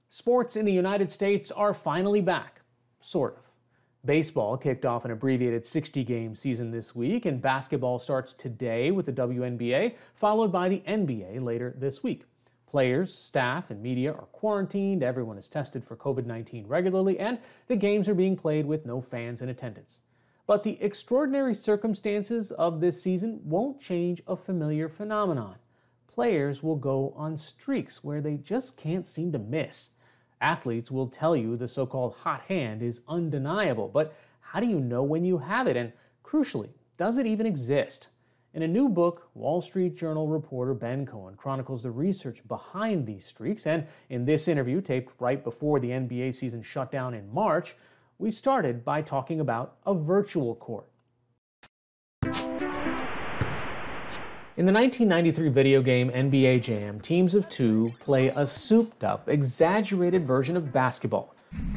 Sports in the United States are finally back, sort of. Baseball kicked off an abbreviated 60-game season this week, and basketball starts today with the WNBA, followed by the NBA later this week. Players, staff, and media are quarantined, everyone is tested for COVID-19 regularly, and the games are being played with no fans in attendance. But the extraordinary circumstances of this season won't change a familiar phenomenon. Players will go on streaks where they just can't seem to miss. Athletes will tell you the so-called hot hand is undeniable, but how do you know when you have it? And crucially, does it even exist? In a new book, Wall Street Journal reporter Ben Cohen chronicles the research behind these streaks, and in this interview, taped right before the NBA season shut down in March, we started by talking about a virtual court. In the 1993 video game NBA Jam, teams of two play a souped-up, exaggerated version of basketball.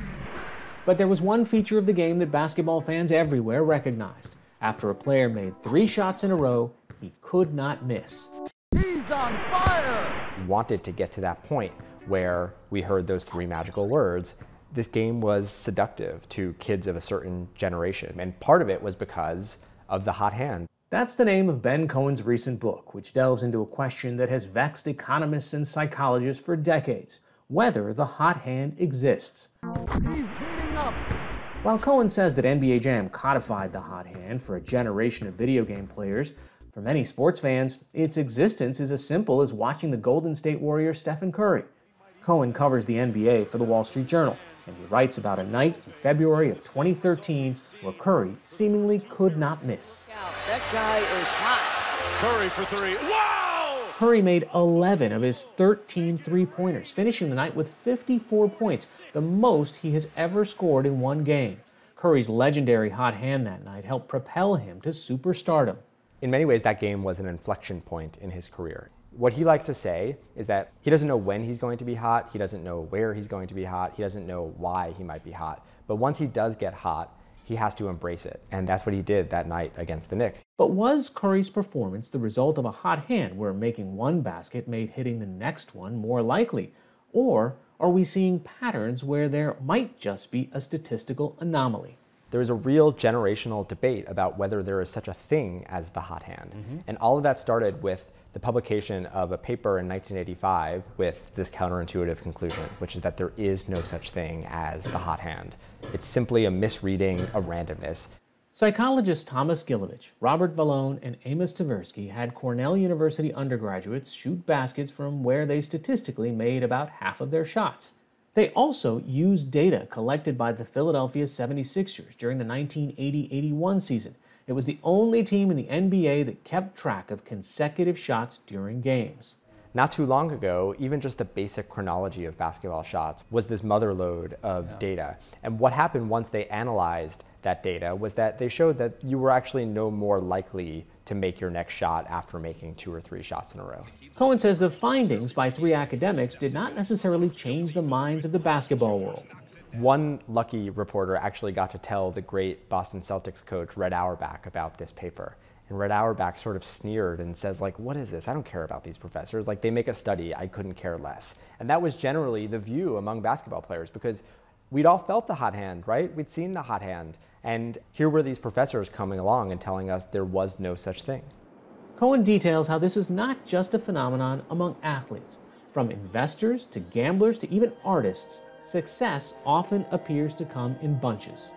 But there was one feature of the game that basketball fans everywhere recognized. After a player made 3 shots in a row, he could not miss. He's on fire! We wanted to get to that point where we heard those 3 magical words. This game was seductive to kids of a certain generation, and part of it was because of the hot hand. That's the name of Ben Cohen's recent book, which delves into a question that has vexed economists and psychologists for decades: whether the hot hand exists. He's heating up! While Cohen says that NBA Jam codified the hot hand for a generation of video game players, for many sports fans, its existence is as simple as watching the Golden State Warriors Stephen Curry. Cohen covers the NBA for the Wall Street Journal, and he writes about a night in February of 2013 where Curry seemingly could not miss. That guy is hot. Curry for 3. Wow! Curry made 11 of his 13 three-pointers, finishing the night with 54 points, the most he has ever scored in one game. Curry's legendary hot hand that night helped propel him to superstardom. In many ways, that game was an inflection point in his career. What he likes to say is that he doesn't know when he's going to be hot, he doesn't know where he's going to be hot, he doesn't know why he might be hot. But once he does get hot, he has to embrace it. And that's what he did that night against the Knicks. But was Curry's performance the result of a hot hand where making one basket made hitting the next one more likely? Or are we seeing patterns where there might just be a statistical anomaly? There is a real generational debate about whether there is such a thing as the hot hand. And all of that started with the publication of a paper in 1985 with this counterintuitive conclusion, which is that there is no such thing as the hot hand. It's simply a misreading of randomness. Psychologists Thomas Gilovich, Robert Vallone, and Amos Tversky had Cornell University undergraduates shoot baskets from where they statistically made about half of their shots. They also used data collected by the Philadelphia 76ers during the 1980-81 season. It was the only team in the NBA that kept track of consecutive shots during games. Not too long ago, even just the basic chronology of basketball shots was this mother lode of data. And what happened once they analyzed that data was that they showed that you were actually no more likely to make your next shot after making 2 or 3 shots in a row. Cohen says the findings by 3 academics did not necessarily change the minds of the basketball world. One lucky reporter actually got to tell the great Boston Celtics coach Red Auerbach about this paper. And Red Auerbach sort of sneered and says, like, what is this? I don't care about these professors. Like, they make a study. I couldn't care less. And that was generally the view among basketball players because we'd all felt the hot hand, right? We'd seen the hot hand. And here were these professors coming along and telling us there was no such thing. Cohen details how this is not just a phenomenon among athletes. From investors to gamblers to even artists, success often appears to come in bunches.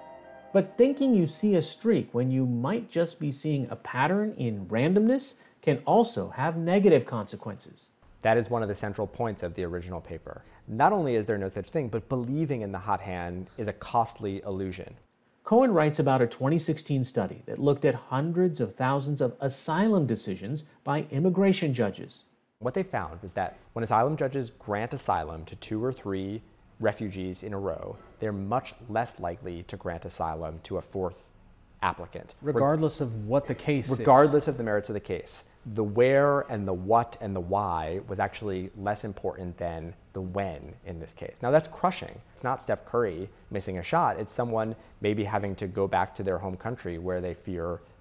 But thinking you see a streak when you might just be seeing a pattern in randomness can also have negative consequences. That is one of the central points of the original paper. Not only is there no such thing, but believing in the hot hand is a costly illusion. Cohen writes about a 2016 study that looked at hundreds of thousands of asylum decisions by immigration judges. What they found was that when asylum judges grant asylum to 2 or 3 refugees in a row, they're much less likely to grant asylum to a 4th applicant. Regardless of what the case is. Regardless of the merits of the case. The where and the what and the why was actually less important than the when in this case. Now that's crushing. It's not Steph Curry missing a shot. It's someone maybe having to go back to their home country where they fear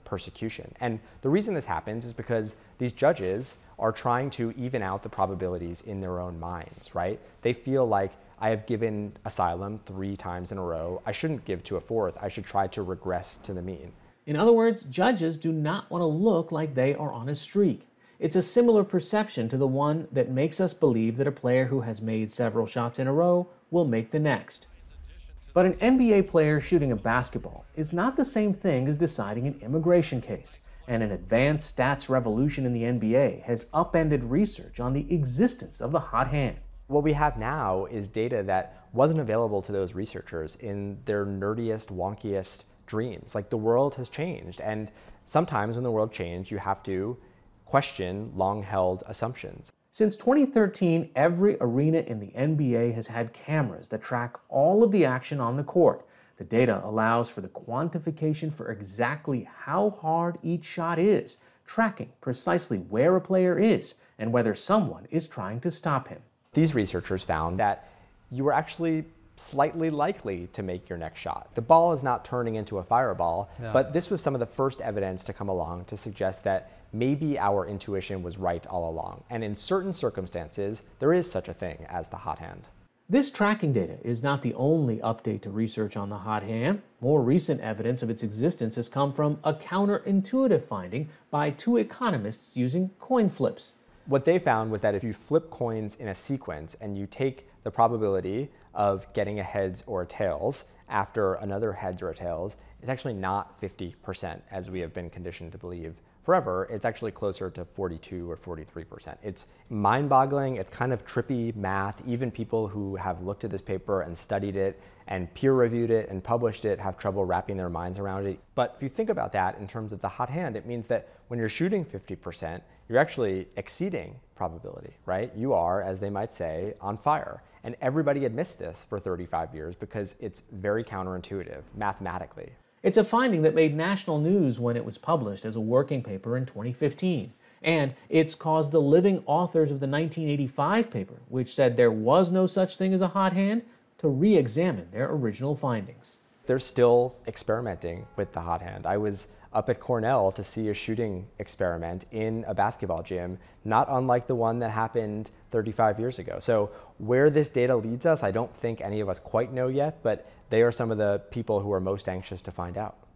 persecution. And the reason this happens is because these judges are trying to even out the probabilities in their own minds, right? They feel like, I have given asylum 3 times in a row. I shouldn't give to a 4th. I should try to regress to the mean. In other words, judges do not want to look like they are on a streak. It's a similar perception to the one that makes us believe that a player who has made several shots in a row will make the next. But an NBA player shooting a basketball is not the same thing as deciding an immigration case, and an advanced stats revolution in the NBA has upended research on the existence of the hot hand. What we have now is data that wasn't available to those researchers in their nerdiest, wonkiest dreams. Like, the world has changed, and sometimes when the world changed, you have to question long-held assumptions. Since 2013, every arena in the NBA has had cameras that track all of the action on the court. The data allows for the quantification for exactly how hard each shot is, tracking precisely where a player is and whether someone is trying to stop him. These researchers found that you were actually slightly likely to make your next shot. The ball is not turning into a fireball, but this was some of the first evidence to come along to suggest that maybe our intuition was right all along. And in certain circumstances, there is such a thing as the hot hand. This tracking data is not the only update to research on the hot hand. More recent evidence of its existence has come from a counterintuitive finding by 2 economists using coin flips. What they found was that if you flip coins in a sequence and you take the probability of getting a heads or a tails after another heads or a tails, it's actually not 50%, as we have been conditioned to believe forever. It's actually closer to 42 or 43%. It's mind-boggling. It's kind of trippy math. Even people who have looked at this paper and studied it and peer-reviewed it and published it have trouble wrapping their minds around it. But if you think about that in terms of the hot hand, it means that when you're shooting 50%, you're actually exceeding probability, right? You are, as they might say, on fire. And everybody admits this for 35 years because it's very counterintuitive mathematically. It's a finding that made national news when it was published as a working paper in 2015. And it's caused the living authors of the 1985 paper, which said there was no such thing as a hot hand, to re-examine their original findings. They're still experimenting with the hot hand. I was up at Cornell to see a shooting experiment in a basketball gym, not unlike the one that happened 35 years ago. So where this data leads us, I don't think any of us quite know yet, but they are some of the people who are most anxious to find out.